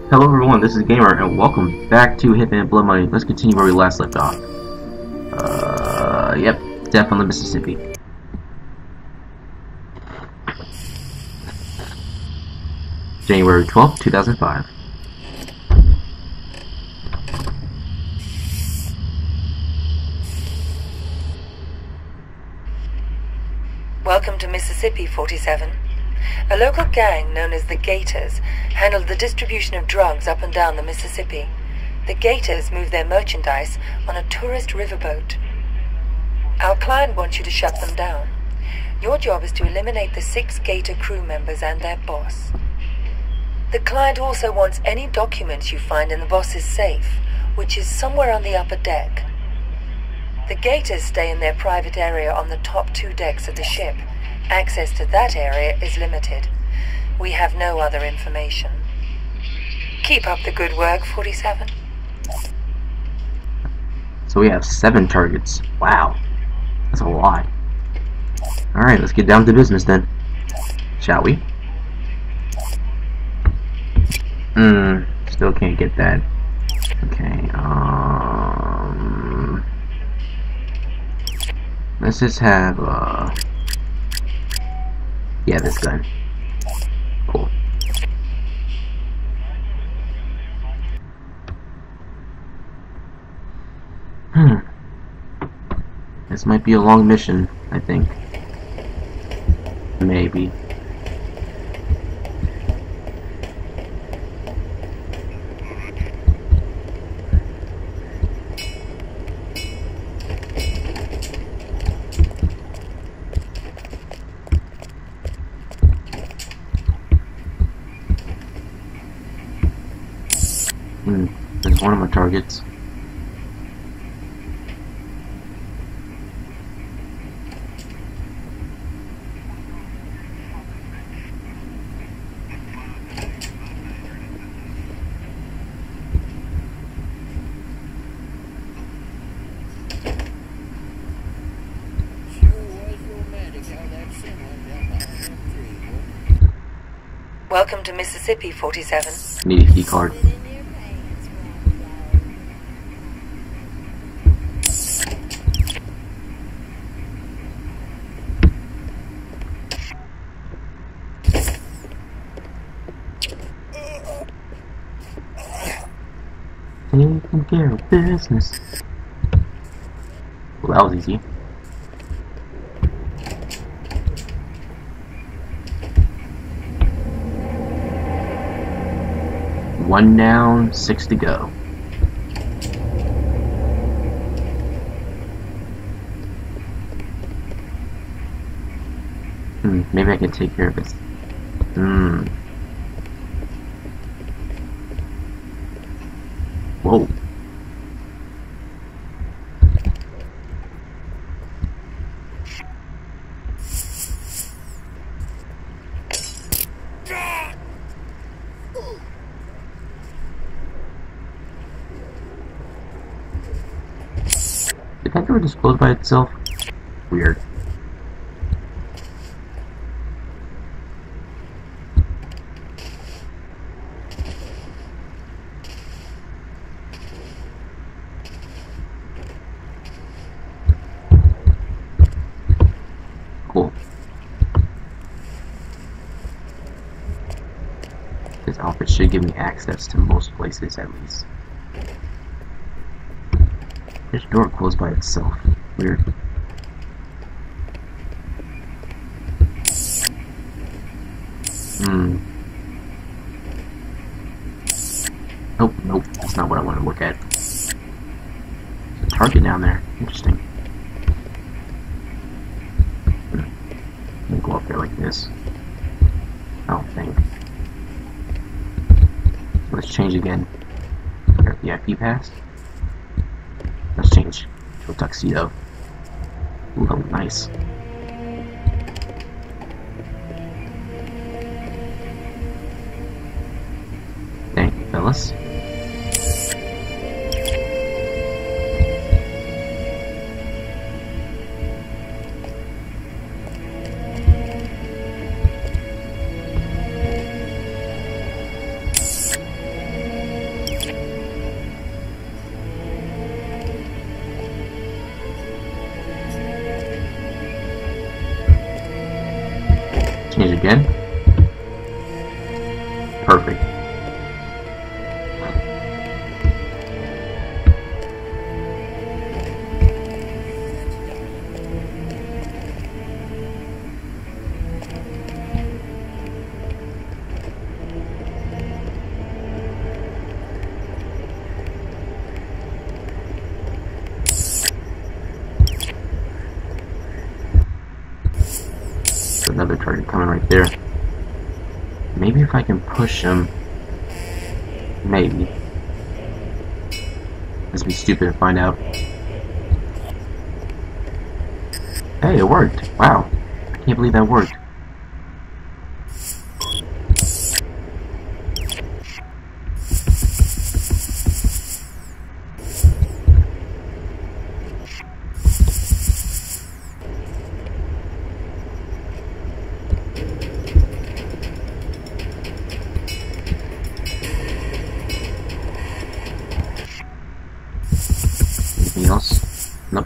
Hello everyone, this is Gamer, and welcome back to Hitman Blood Money. Let's continue where we last left off. Yep, death on the Mississippi. January 12th, 2005. Welcome to Mississippi, 47. A local gang known as the Gators handled the distribution of drugs up and down the Mississippi. The Gators move their merchandise on a tourist riverboat. Our client wants you to shut them down. Your job is to eliminate the 6 Gator crew members and their boss. The client also wants any documents you find in the boss's safe, which is somewhere on the upper deck. The Gators stay in their private area on the top 2 decks of the ship. Access to that area is limited. We have no other information. Keep up the good work, 47. So we have 7 targets. Wow, that's a lot. Alright, let's get down to business then. Shall we? Still can't get that. Okay, let's just have, yeah, this gun. Cool. This might be a long mission, I think. Maybe. There's one of my targets. Welcome to Mississippi, 47. Need a key card. Taking care of business. Well, that was easy. One down, 6 to go. Maybe I can take care of this. Whoa. Did that door just close by itself? Weird. Cool. This outfit should give me access to most places at least. This door closed by itself. Weird. Nope, that's not what I want to look at. There's a target down there. Interesting. Let me go up there like this. I don't think. Let's change again. The IP pass. Let's change to a tuxedo. Ooh, that look nice. Thank you, fellas. again. Perfect. Another target coming right there. Maybe if I can push him. Maybe. Let's be stupid to find out. Hey, it worked. Wow. I can't believe that worked. Anything else? Nope.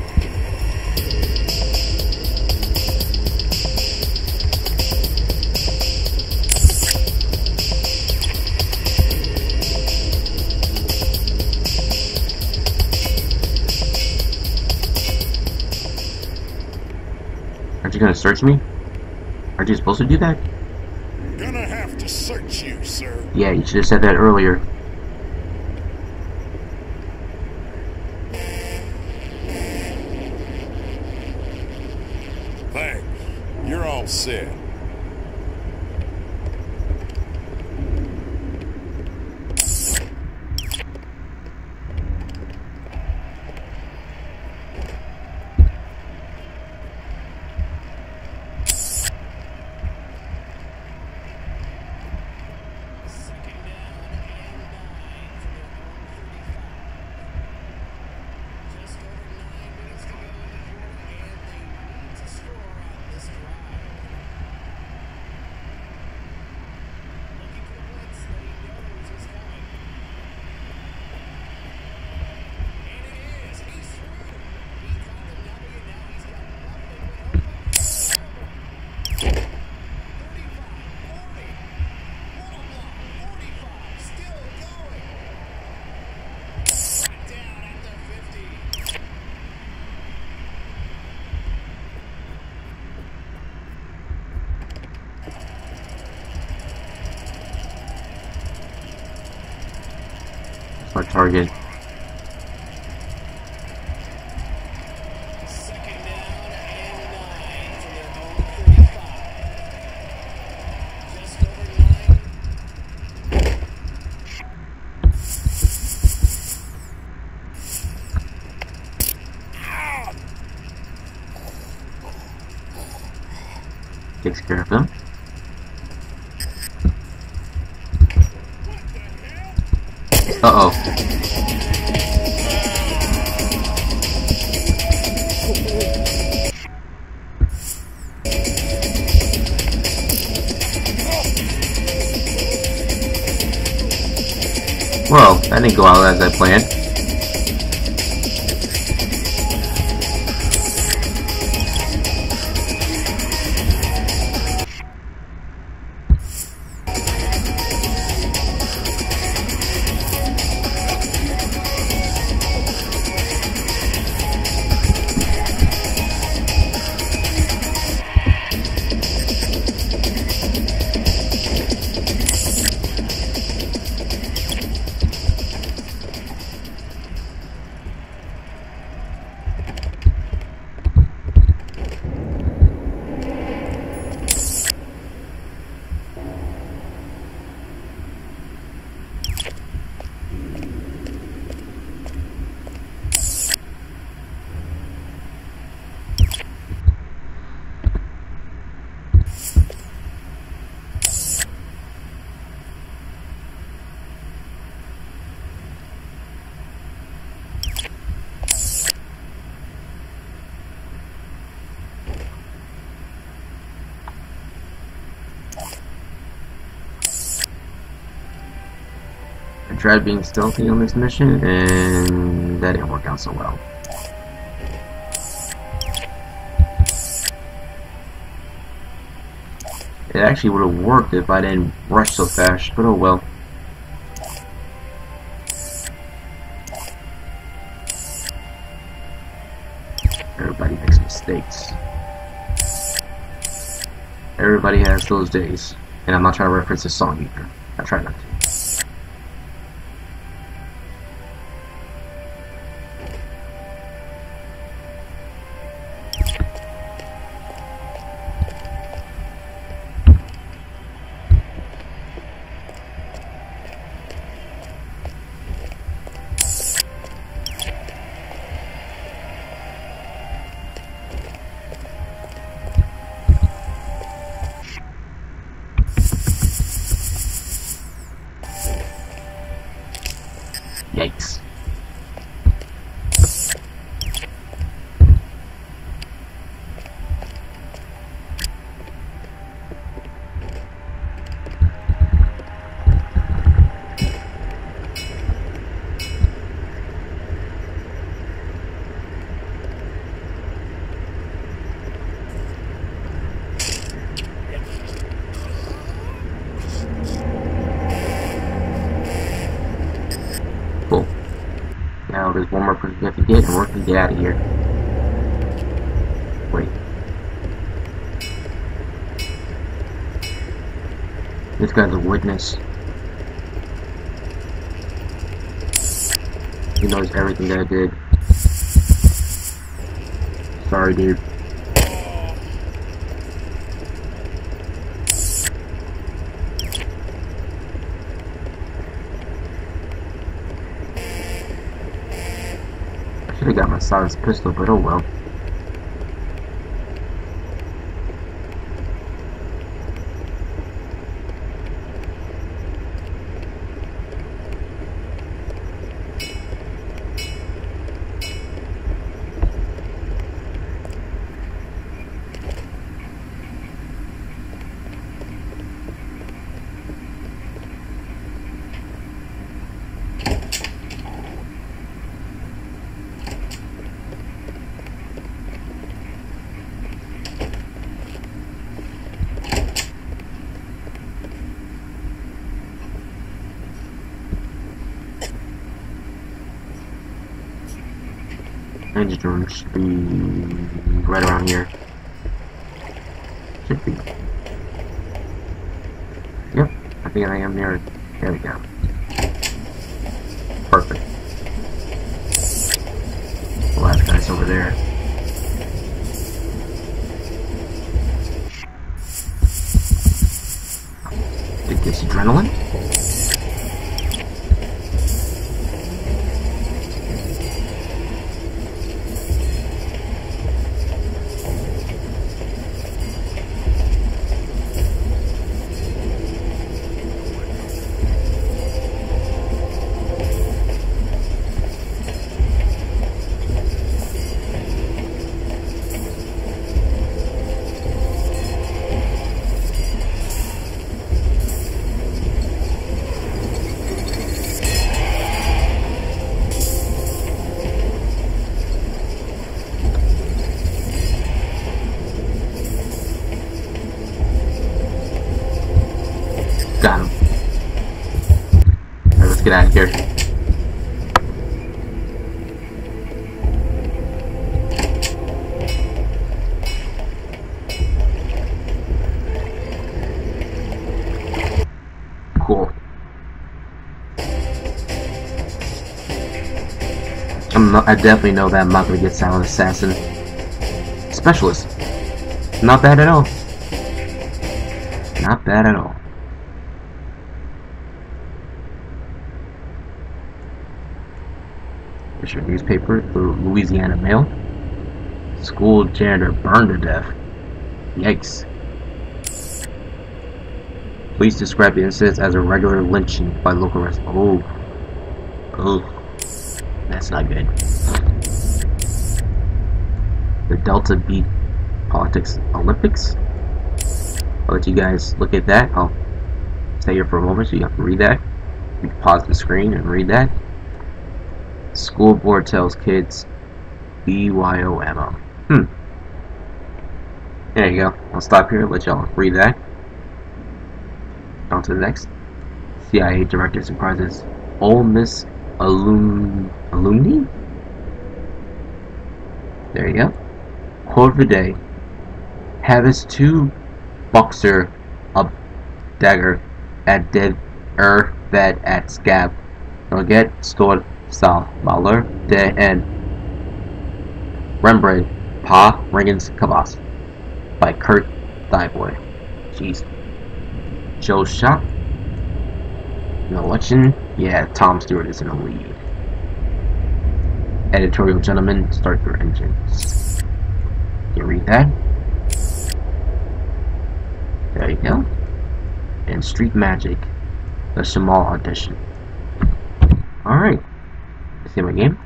Aren't you gonna search me? Aren't you supposed to do that? Gonna have to search you, sir. Yeah, you should have said that earlier. Thanks. You're all set. That's my target. Takes care of them. Uh-oh. Well, that didn't go out as I planned. I tried being stealthy on this mission, and that didn't work out so well. It actually would have worked if I didn't rush so fast, but oh well. Everybody makes mistakes. Everybody has those days. And I'm not trying to reference a song either. I try not to. Yikes. Cool. Now there's one more person we have to get, and we're gonna get out of here. Wait. This guy's a witness. He knows everything that I did. Sorry, dude. I should have got my silenced pistol, but oh well. Engine room should be right around here. Should be. Yep, I think I am near it. There we go. Perfect. The last guy's over there. It gets adrenaline? Got him. Alright, let's get out of here. Cool. I definitely know that I'm not going to get Silent Assassin. Specialist. Not bad at all. Not bad at all. Here's your newspaper, the Louisiana Mail. School janitor burned to death. Yikes. Police describe the incident as a regular lynching by local residents. Oh. Oh. That's not good. The Delta beat Politics Olympics. I'll let you guys look at that. I'll stay here for a moment so you have to read that. You can pause the screen and read that. School board tells kids BYOMO. There you go. I'll stop here and let y'all read that. On to the next. CIA director surprises Ole Miss alumni? There you go. Quote of the day. Have his two boxer up dagger at dead vet at scab. Don't get stored Sal Mahler de and Rembrandt Pa Ringens Kabas by Kurt Thieboy. Jeez. Joe Shop. No election. Yeah, Tom Stewart is in the lead. Editorial gentlemen, start your engines. You read that? There you go. And Street Magic, the Shamal audition. Alright. See my game?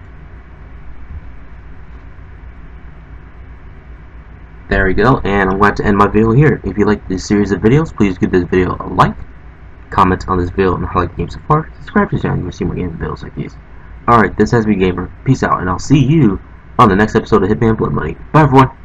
There we go, and I'm going to end my video here. If you like this series of videos, please give this video a like, comment on this video and how you like the game so far, subscribe to the channel to see more game videos like these. Alright, this has been Gamer. Peace out, and I'll see you on the next episode of Hitman Blood Money. Bye everyone!